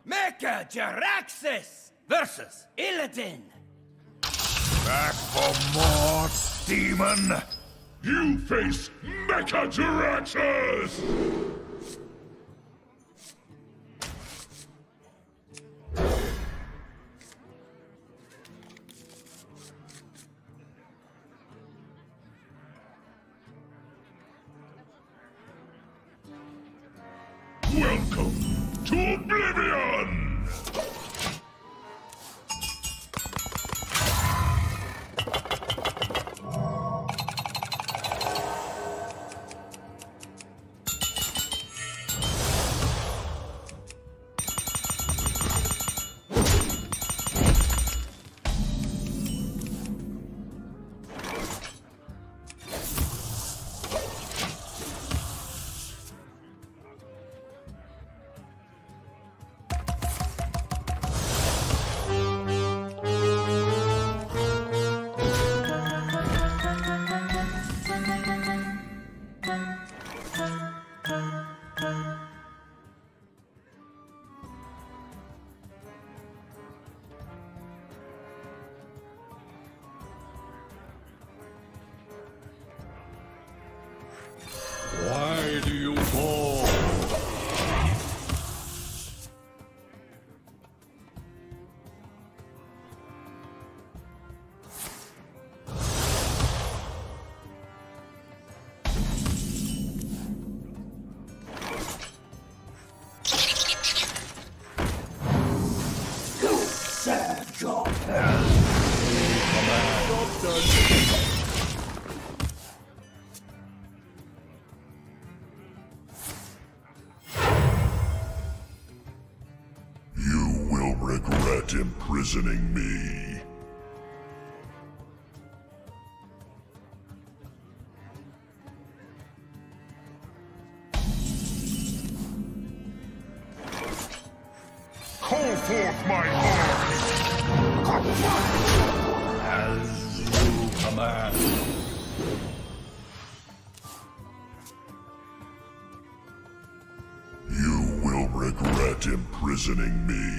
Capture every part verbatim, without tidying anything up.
Mecha Jaraxxus versus Illidan. Back for more, demon! You face Mecha Jaraxxus! Welcome to Oblivion! Why do you fall? You served your You will regret imprisoning me. Call forth my army! As you command. You will regret imprisoning me.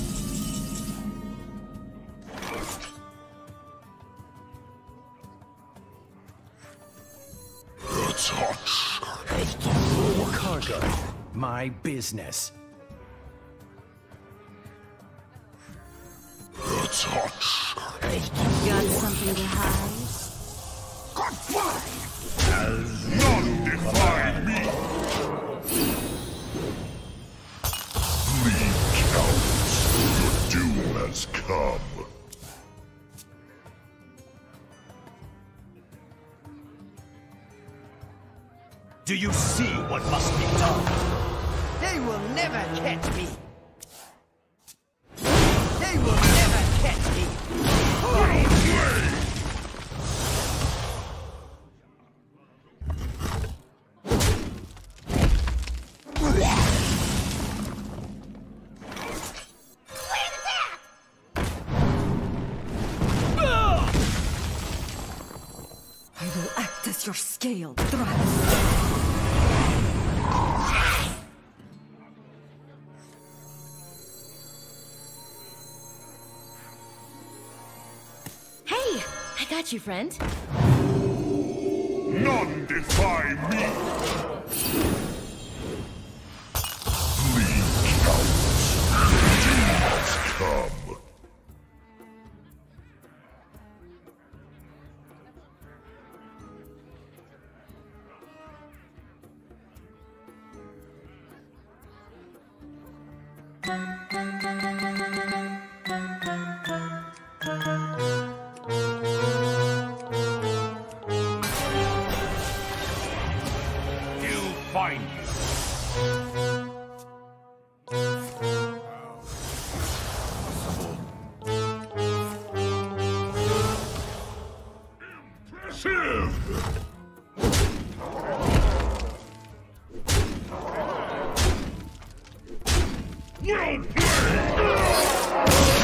The touch of the Lord. Cargo. My business. The touch of the Got something to hide? As none defy me. Leave, cowards. Your doom has come. Do you see what must be done? They will never catch me. They will never catch me. Well played! I will act as your scaled thrust. Hey, I got you, friend. None defy me! Leave, cowards. Your doom has come. You find you. Impressive! Well played!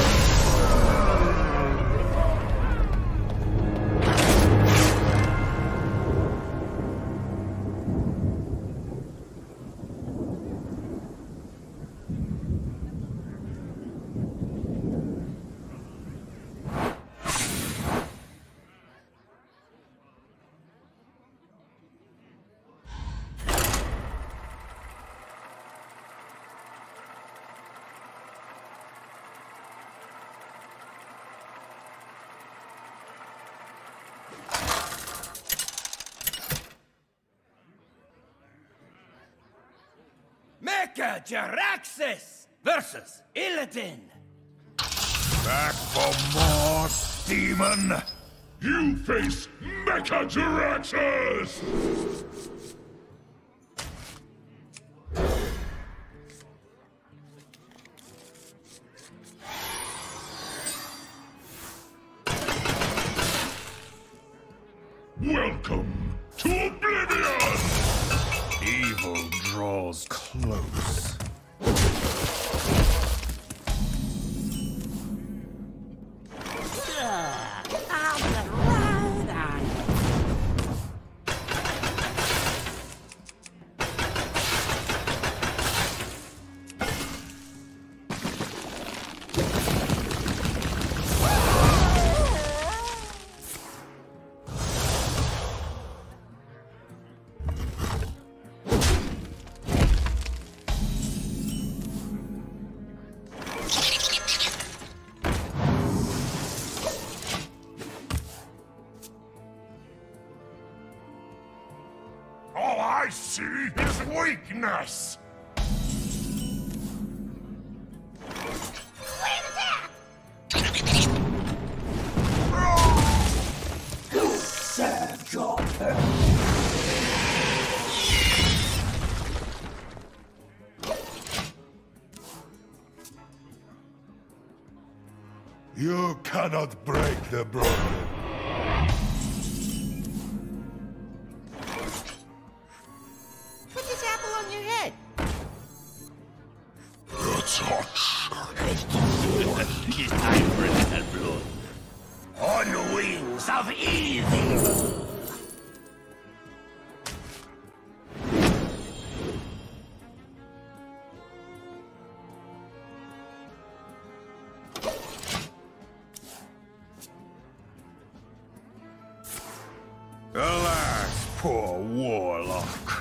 Mecha Jaraxxus versus Illidan. Back for more, demon! You face Mecha Jaraxxus! Welcome to Oblivion! Evil draws close. All I see is weakness! Serve your purpose. You cannot break the broken. Put this apple on your head. It's hot. He's hybrid that blood. On wings of evil. Alas, poor warlock.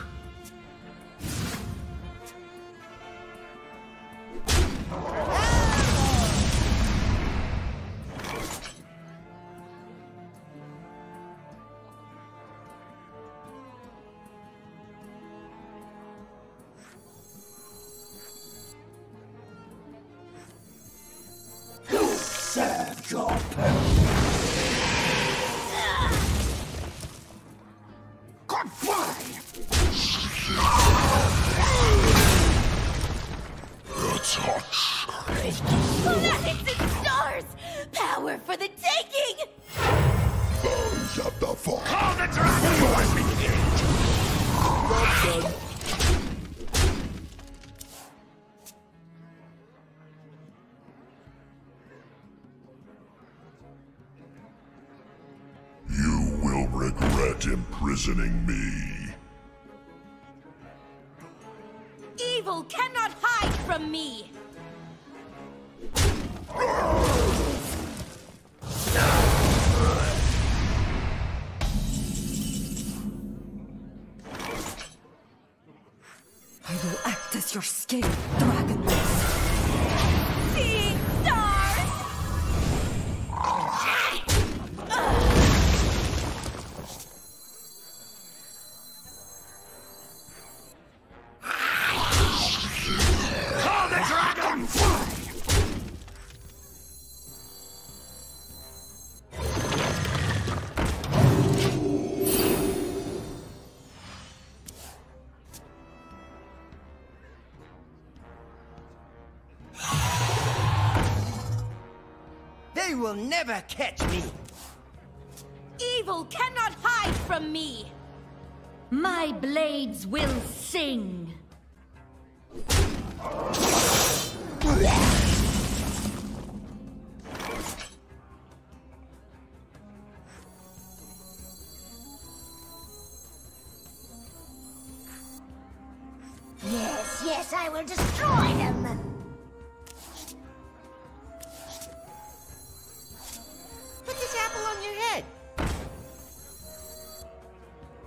Serve your purpose. Goodbye. It's hot. Planets and stars! Power for the taking! Bones of the fall. Call the dragon! Let me You will regret imprisoning me. Evil cannot hide from me! I will act as your scaled dragon. Seeing stars! call the dragon! They will never catch me. Evil cannot hide from me! My blades will sing! Yes, yes, I will destroy them! Put this apple on your head.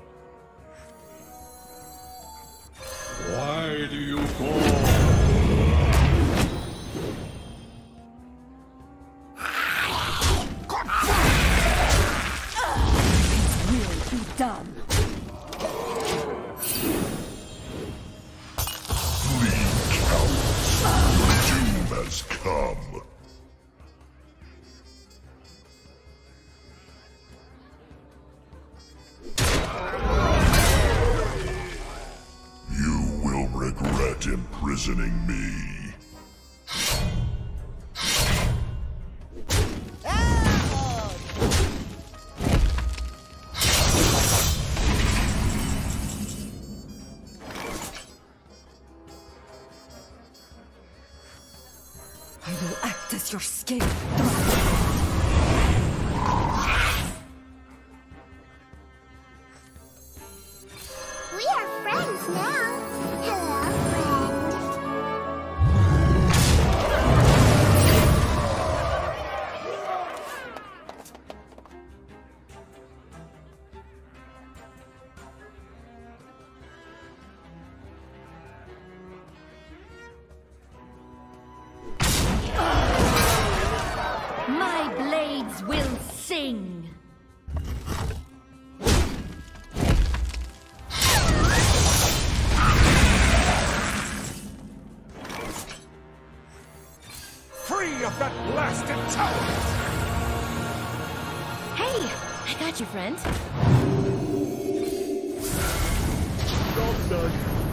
Why do you call? has come. You will regret imprisoning me. I will act as your scale. We are friends now. Hello, friend. My blades will sing. Free of that blasted tower! Hey, I got you, friend. Job done.